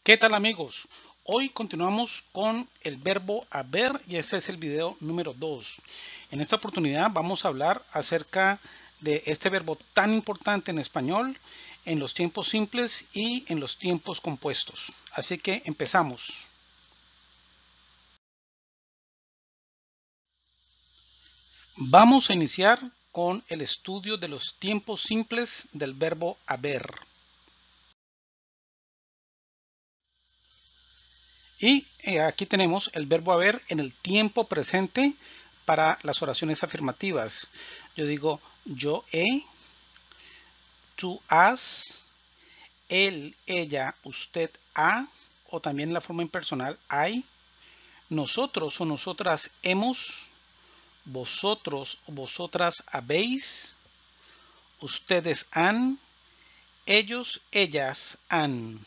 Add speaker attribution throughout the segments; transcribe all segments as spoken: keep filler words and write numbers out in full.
Speaker 1: ¿Qué tal amigos? Hoy continuamos con el verbo haber y ese es el video número dos. En esta oportunidad vamos a hablar acerca de este verbo tan importante en español en los tiempos simples y en los tiempos compuestos. Así que empezamos. Vamos a iniciar con el estudio de los tiempos simples del verbo haber. Y eh, aquí tenemos el verbo haber en el tiempo presente para las oraciones afirmativas. Yo digo yo he, tú has, él, ella, usted ha, o también en la forma impersonal hay, nosotros o nosotras hemos, vosotros o vosotras habéis, ustedes han, ellos, ellas han.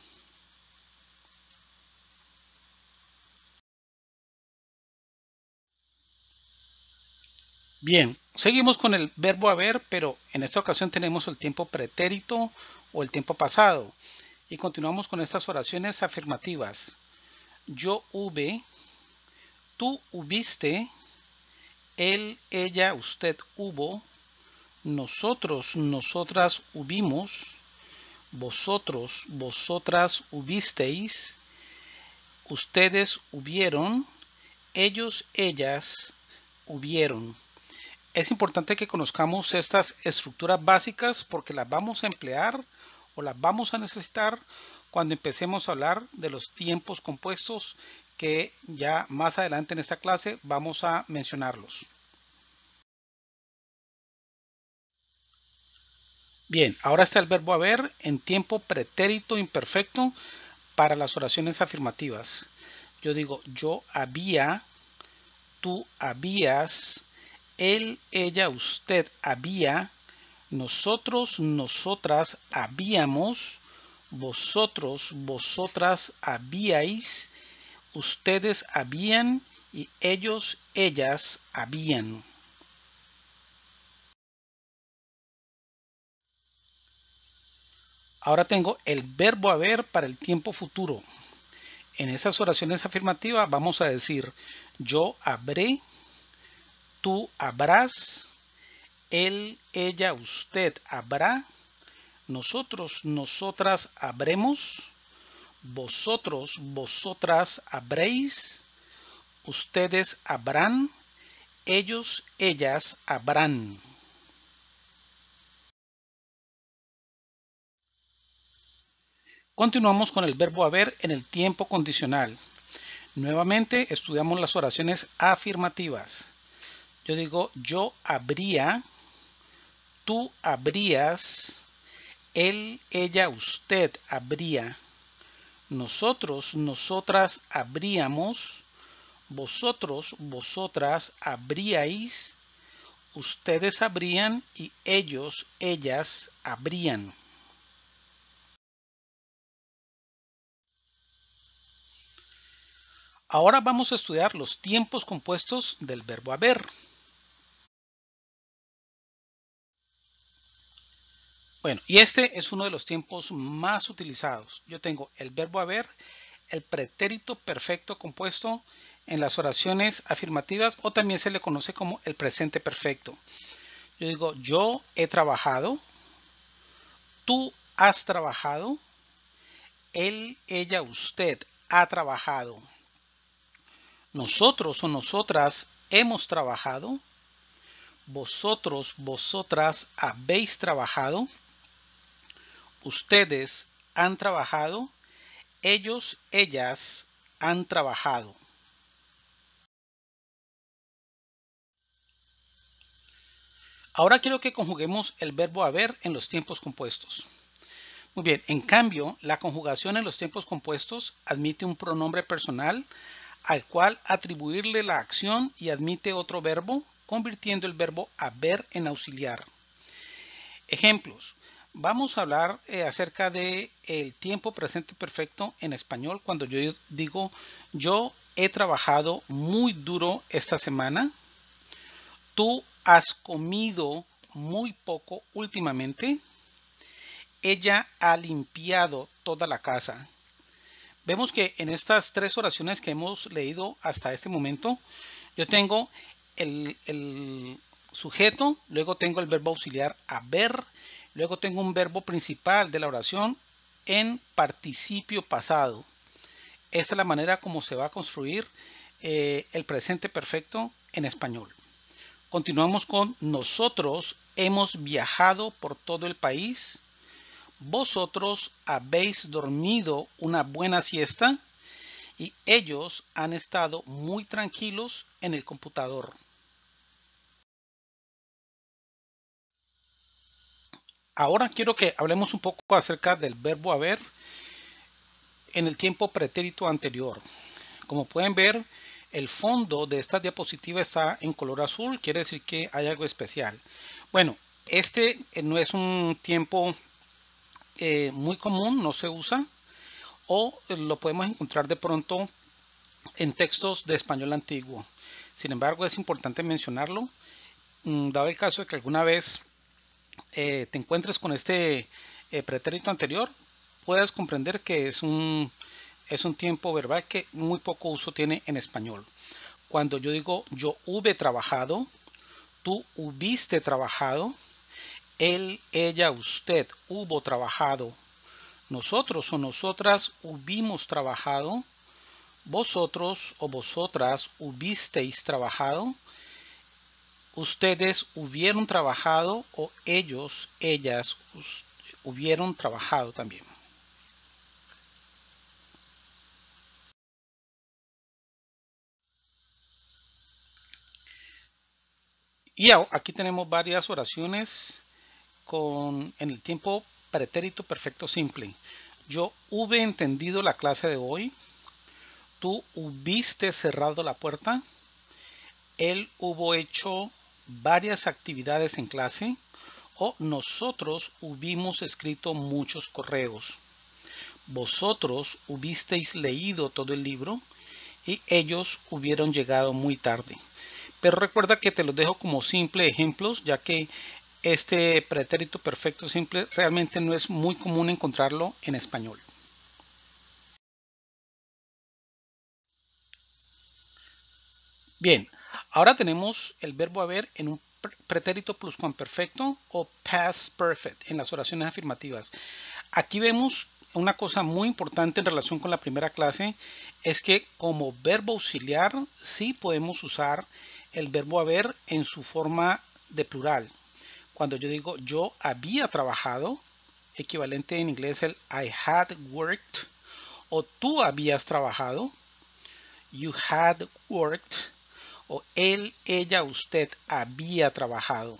Speaker 1: Bien, seguimos con el verbo haber, pero en esta ocasión tenemos el tiempo pretérito o el tiempo pasado. Y continuamos con estas oraciones afirmativas. Yo hube, tú hubiste, él, ella, usted hubo, nosotros, nosotras hubimos, vosotros, vosotras hubisteis, ustedes hubieron, ellos, ellas hubieron. Es importante que conozcamos estas estructuras básicas porque las vamos a emplear o las vamos a necesitar cuando empecemos a hablar de los tiempos compuestos que ya más adelante en esta clase vamos a mencionarlos. Bien, ahora está el verbo haber en tiempo pretérito imperfecto para las oraciones afirmativas. Yo digo yo había, tú habías, él, ella, usted había, nosotros, nosotras habíamos, vosotros, vosotras habíais, ustedes habían y ellos, ellas habían. Ahora tengo el verbo haber para el tiempo futuro. En esas oraciones afirmativas vamos a decir yo habré, tú habrás, él, ella, usted habrá, nosotros, nosotras habremos, vosotros, vosotras habréis, ustedes habrán, ellos, ellas habrán. Continuamos con el verbo haber en el tiempo condicional. Nuevamente estudiamos las oraciones afirmativas. Yo digo yo habría, tú habrías, él, ella, usted habría, nosotros, nosotras habríamos, vosotros, vosotras habríais, ustedes habrían y ellos, ellas habrían. Ahora vamos a estudiar los tiempos compuestos del verbo haber. Bueno, y este es uno de los tiempos más utilizados. Yo tengo el verbo haber, el pretérito perfecto compuesto en las oraciones afirmativas o también se le conoce como el presente perfecto. Yo digo, yo he trabajado, tú has trabajado, él, ella, usted ha trabajado, nosotros o nosotras hemos trabajado, vosotros, vosotras habéis trabajado, ustedes han trabajado, ellos, ellas han trabajado. Ahora quiero que conjuguemos el verbo haber en los tiempos compuestos. Muy bien, en cambio, la conjugación en los tiempos compuestos admite un pronombre personal al cual atribuirle la acción y admite otro verbo, convirtiendo el verbo haber en auxiliar. Ejemplos. Vamos a hablar eh, acerca de el tiempo presente perfecto en español cuando yo digo yo he trabajado muy duro esta semana. Tú has comido muy poco últimamente. Ella ha limpiado toda la casa. Vemos que en estas tres oraciones que hemos leído hasta este momento, yo tengo el, el sujeto, luego tengo el verbo auxiliar haber, luego tengo un verbo principal de la oración en participio pasado. Esta es la manera como se va a construir eh, el presente perfecto en español. Continuamos con nosotros hemos viajado por todo el país. Vosotros habéis dormido una buena siesta y ellos han estado muy tranquilos en el computador. Ahora quiero que hablemos un poco acerca del verbo haber en el tiempo pretérito anterior. Como pueden ver, el fondo de esta diapositiva está en color azul, quiere decir que hay algo especial. Bueno, este no es un tiempo eh, muy común, no se usa, o lo podemos encontrar de pronto en textos de español antiguo. Sin embargo, es importante mencionarlo, dado el caso de que alguna vez eh, te encuentres con este eh, pretérito anterior, puedas comprender que es un, es un tiempo verbal que muy poco uso tiene en español. Cuando yo digo yo hube trabajado, tú hubiste trabajado, él, ella, usted hubo trabajado, nosotros o nosotras hubimos trabajado, vosotros o vosotras hubisteis trabajado, ustedes hubieron trabajado o ellos, ellas hubieron trabajado también. Y aquí tenemos varias oraciones con en el tiempo pretérito perfecto simple. Yo hube entendido la clase de hoy. Tú hubiste cerrado la puerta. Él hubo hecho varias actividades en clase. O nosotros hubimos escrito muchos correos. Vosotros hubisteis leído todo el libro y ellos hubieron llegado muy tarde. Pero recuerda que te los dejo como simple ejemplos, ya que este pretérito perfecto simple realmente no es muy común encontrarlo en español. Bien, ahora tenemos el verbo haber en un pretérito pluscuamperfecto o past perfect en las oraciones afirmativas. Aquí vemos una cosa muy importante en relación con la primera clase, es que como verbo auxiliar sí podemos usar el verbo haber en su forma de plural. Cuando yo digo yo había trabajado, equivalente en inglés el I had worked, o tú habías trabajado, you had worked, o él, ella, usted había trabajado.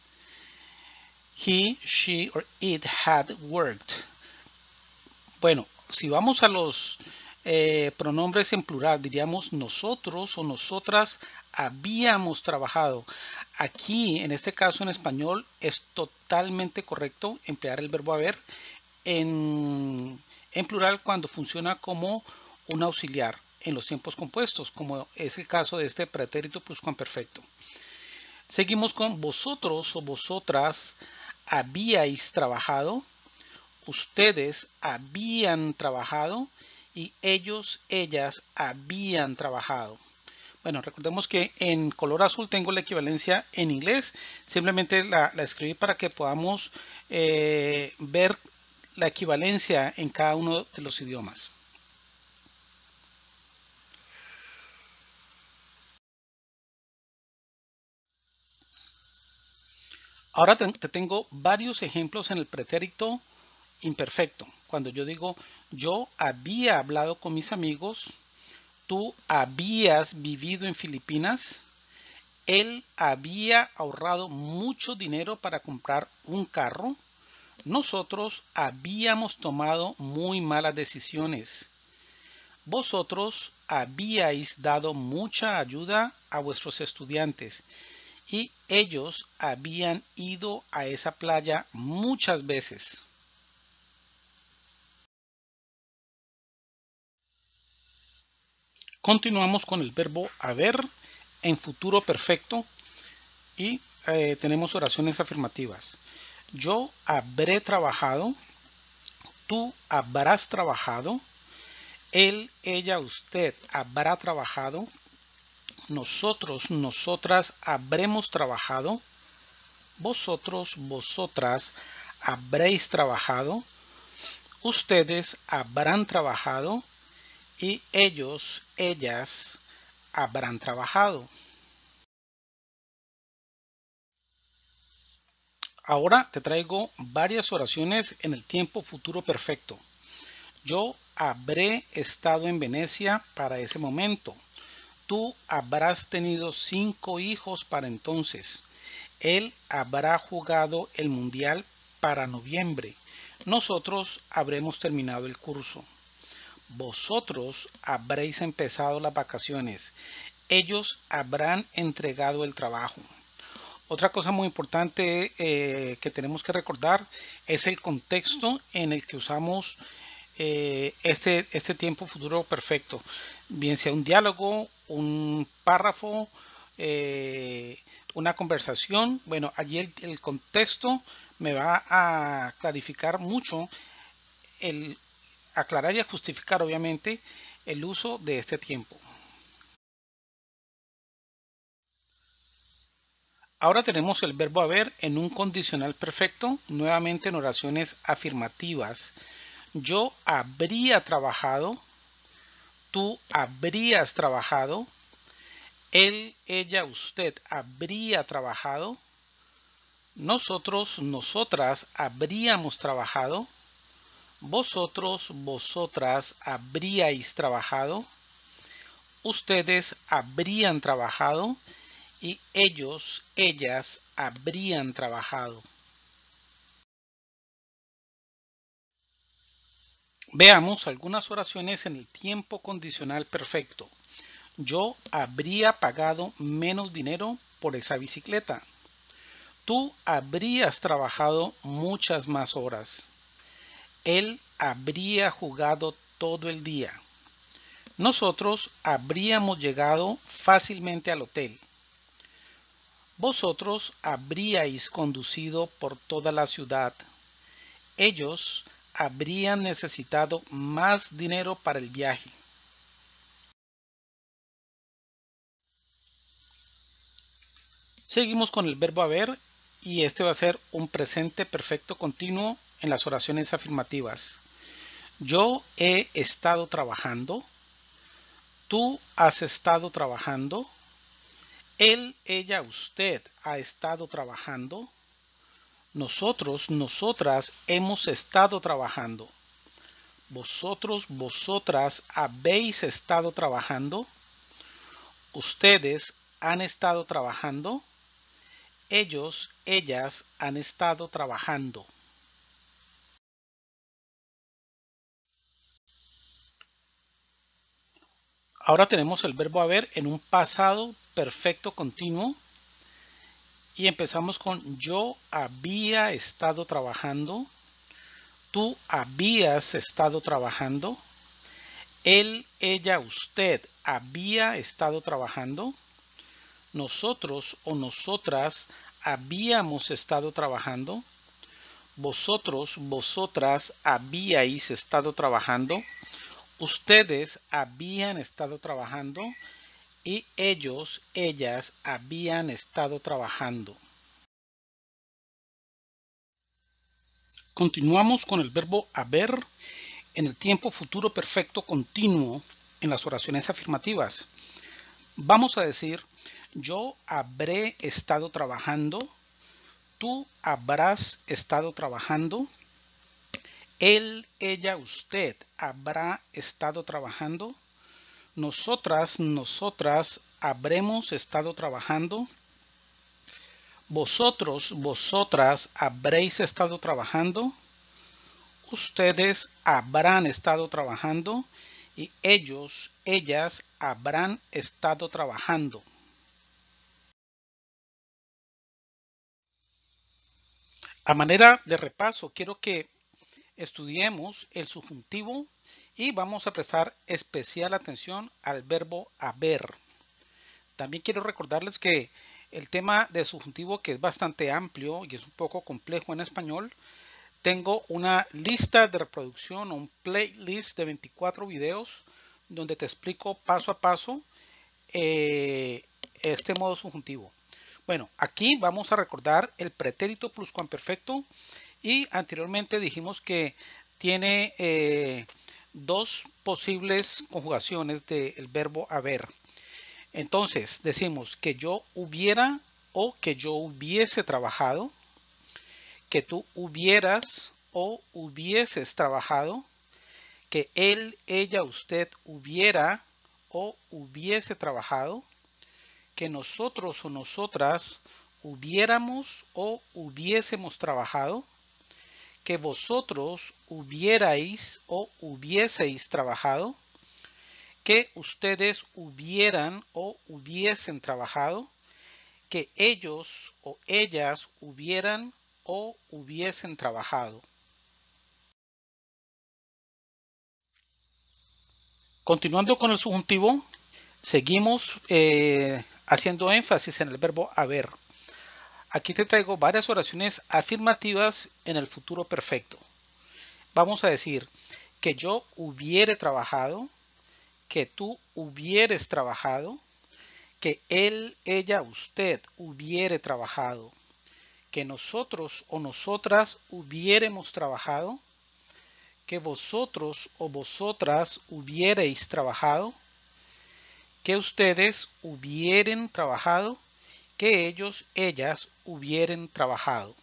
Speaker 1: He, she, or it had worked. Bueno, si vamos a los eh, pronombres en plural, diríamos nosotros o nosotras habíamos trabajado. Aquí, en este caso en español, es totalmente correcto emplear el verbo haber en, en plural cuando funciona como un auxiliar en los tiempos compuestos, como es el caso de este pretérito pluscuamperfecto. Seguimos con vosotros o vosotras habíais trabajado. Ustedes habían trabajado y ellos, ellas habían trabajado. Bueno, recordemos que en color azul tengo la equivalencia en inglés. Simplemente la, la escribí para que podamos eh, ver la equivalencia en cada uno de los idiomas. Ahora te, te tengo varios ejemplos en el pretérito imperfecto. Cuando yo digo yo había hablado con mis amigos, tú habías vivido en Filipinas, él había ahorrado mucho dinero para comprar un carro, nosotros habíamos tomado muy malas decisiones, vosotros habíais dado mucha ayuda a vuestros estudiantes y ellos habían ido a esa playa muchas veces. Continuamos con el verbo haber en futuro perfecto y eh, tenemos oraciones afirmativas. Yo habré trabajado, tú habrás trabajado, Él, ella, usted habrá trabajado. Nosotros, nosotras habremos trabajado. Vosotros, vosotras habréis trabajado. Ustedes habrán trabajado. Y ellos, ellas habrán trabajado. Ahora te traigo varias oraciones en el tiempo futuro perfecto. Yo habré estado en Venecia para ese momento. Tú habrás tenido cinco hijos para entonces. Él habrá jugado el mundial para noviembre. Nosotros habremos terminado el curso. Vosotros habréis empezado las vacaciones. Ellos habrán entregado el trabajo. Otra cosa muy importante eh, que tenemos que recordar es el contexto en el que usamos eh, este, este tiempo futuro perfecto, bien sea un diálogo, un párrafo, eh, una conversación. Bueno, allí el, el contexto me va a clarificar mucho, el aclarar y a justificar obviamente el uso de este tiempo. Ahora tenemos el verbo haber en un condicional perfecto, nuevamente en oraciones afirmativas. Yo habría trabajado, tú habrías trabajado, él, ella, usted habría trabajado, nosotros, nosotras habríamos trabajado, vosotros, vosotras habríais trabajado, ustedes habrían trabajado y ellos, ellas habrían trabajado. Veamos algunas oraciones en el tiempo condicional perfecto. Yo habría pagado menos dinero por esa bicicleta. Tú habrías trabajado muchas más horas. Él habría jugado todo el día. Nosotros habríamos llegado fácilmente al hotel. Vosotros habríais conducido por toda la ciudad. Ellos habrían necesitado más dinero para el viaje. Seguimos con el verbo haber y este va a ser un presente perfecto continuo en las oraciones afirmativas. Yo he estado trabajando. Tú has estado trabajando. Él, ella, usted ha estado trabajando. Nosotros, nosotras hemos estado trabajando. Vosotros, vosotras habéis estado trabajando. Ustedes han estado trabajando. Ellos, ellas han estado trabajando. Ahora tenemos el verbo haber en un pasado perfecto continuo y empezamos con yo había estado trabajando, tú habías estado trabajando, él, ella, usted había estado trabajando, nosotros o nosotras habíamos estado trabajando, vosotros, vosotras habíais estado trabajando, ustedes habían estado trabajando y ellos, ellas habían estado trabajando. Continuamos con el verbo haber en el tiempo futuro perfecto continuo en las oraciones afirmativas. Vamos a decir, yo habré estado trabajando, tú habrás estado trabajando, él, ella, usted habrá estado trabajando, nosotras, nosotras habremos estado trabajando, vosotros, vosotras habréis estado trabajando, ustedes habrán estado trabajando y ellos, ellas habrán estado trabajando. A manera de repaso, quiero que estudiemos el subjuntivo y vamos a prestar especial atención al verbo haber. También quiero recordarles que el tema de subjuntivo, que es bastante amplio y es un poco complejo en español, tengo una lista de reproducción, un playlist de veinticuatro videos donde te explico paso a paso eh, este modo subjuntivo. Bueno, aquí vamos a recordar el pretérito pluscuamperfecto y anteriormente dijimos que tiene eh, dos posibles conjugaciones del verbo haber. Entonces decimos que yo hubiera o que yo hubiese trabajado, que tú hubieras o hubieses trabajado, que él, ella, usted hubiera o hubiese trabajado, que nosotros o nosotras hubiéramos o hubiésemos trabajado, que vosotros hubierais o hubieseis trabajado, que ustedes hubieran o hubiesen trabajado, que ellos o ellas hubieran o hubiesen trabajado. Continuando con el subjuntivo, seguimos eh, haciendo énfasis en el verbo haber. Aquí te traigo varias oraciones afirmativas en el futuro perfecto. Vamos a decir que yo hubiere trabajado, que tú hubieres trabajado, que él, ella, usted hubiere trabajado, que nosotros o nosotras hubiéremos trabajado, que vosotros o vosotras hubiereis trabajado, que ustedes hubieren trabajado, que ellos, ellas hubieren trabajado.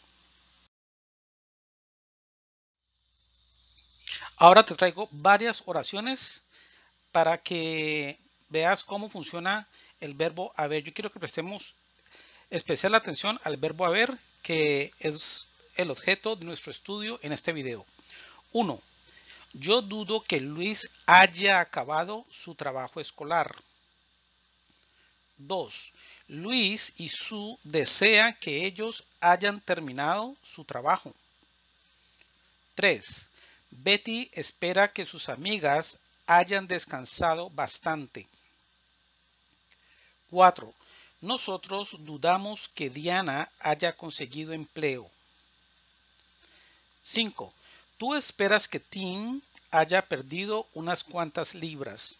Speaker 1: Ahora te traigo varias oraciones para que veas cómo funciona el verbo haber. Yo quiero que prestemos especial atención al verbo haber, que es el objeto de nuestro estudio en este video. uno. Yo dudo que Luis haya acabado su trabajo escolar. dos. Luis y Sue desean que ellos hayan terminado su trabajo. tres. Betty espera que sus amigas hayan descansado bastante. cuatro. Nosotros dudamos que Diana haya conseguido empleo. cinco. Tú esperas que Tim haya perdido unas cuantas libras.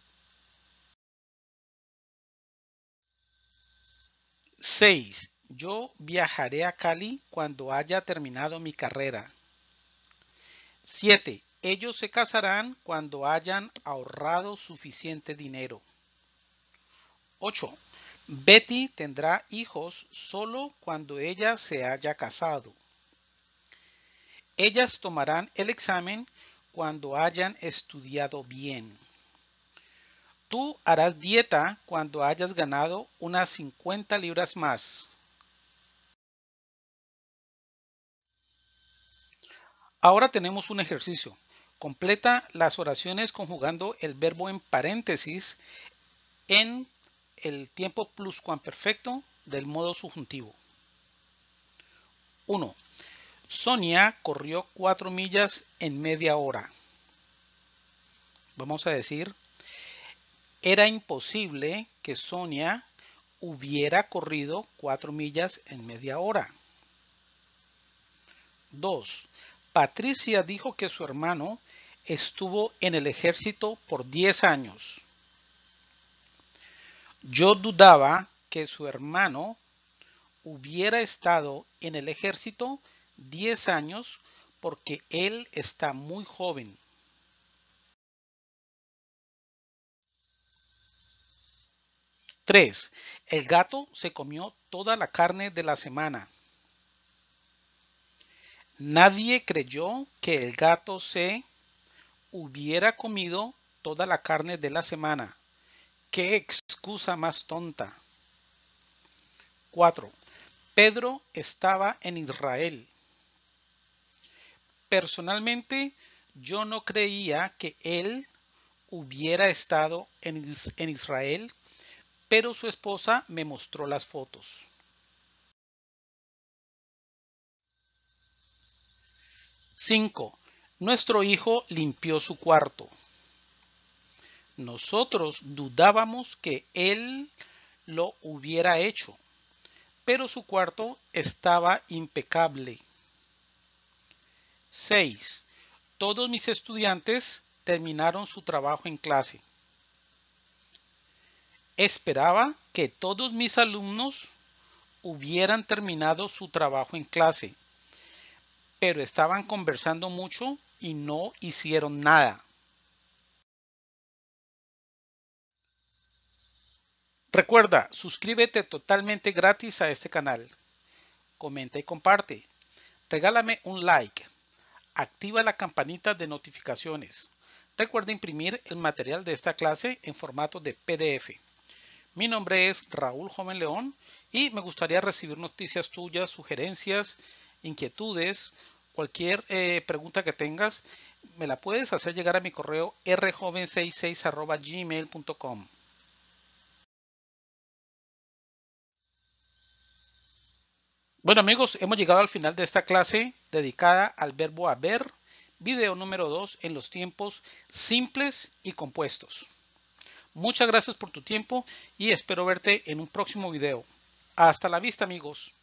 Speaker 1: seis. Yo viajaré a Cali cuando haya terminado mi carrera. siete. Ellos se casarán cuando hayan ahorrado suficiente dinero. ocho. Betty tendrá hijos solo cuando ella se haya casado. Ellas tomarán el examen cuando hayan estudiado bien. Tú harás dieta cuando hayas ganado unas cincuenta libras más. Ahora tenemos un ejercicio. Completa las oraciones conjugando el verbo en paréntesis en el tiempo pluscuamperfecto del modo subjuntivo. uno. Sonia corrió cuatro millas en media hora. Vamos a decir, era imposible que Sonia hubiera corrido cuatro millas en media hora. dos. Patricia dijo que su hermano estuvo en el ejército por diez años. Yo dudaba que su hermano hubiera estado en el ejército diez años porque él está muy joven. tres. El gato se comió toda la carne de la semana. Nadie creyó que el gato se hubiera comido toda la carne de la semana. ¡Qué excusa más tonta! cuatro. Pedro estaba en Israel. Personalmente, yo no creía que él hubiera estado en, en Israel, pero su esposa me mostró las fotos. cinco. Nuestro hijo limpió su cuarto. Nosotros dudábamos que él lo hubiera hecho, pero su cuarto estaba impecable. seis. Todos mis estudiantes terminaron su trabajo en clase. Esperaba que todos mis alumnos hubieran terminado su trabajo en clase, pero estaban conversando mucho y no hicieron nada. Recuerda, suscríbete totalmente gratis a este canal. Comenta y comparte. Regálame un like. Activa la campanita de notificaciones. Recuerda imprimir el material de esta clase en formato de P D F. Mi nombre es Raúl Joven León y me gustaría recibir noticias tuyas, sugerencias, inquietudes, cualquier eh, pregunta que tengas, me la puedes hacer llegar a mi correo r joven sesenta y seis arroba gmail punto com. Bueno amigos, hemos llegado al final de esta clase dedicada al verbo haber, video número dos en los tiempos simples y compuestos. Muchas gracias por tu tiempo y espero verte en un próximo video. Hasta la vista amigos.